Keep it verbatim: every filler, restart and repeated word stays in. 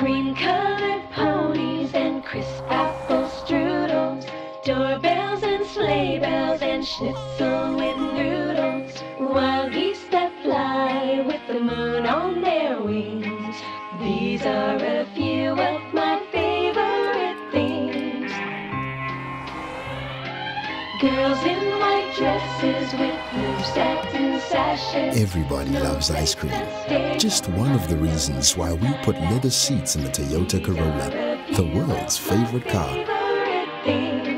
Cream-colored ponies and crisp apple strudels, doorbells and sleigh bells and schnitzel with noodles, wild geese that fly with the moon on their wings. These are a few of my favorite things. Girls in white dresses with blue satin sashes. Everybody loves ice cream. Just one of the reasons why we put leather seats in the Toyota Corolla, the world's favorite car.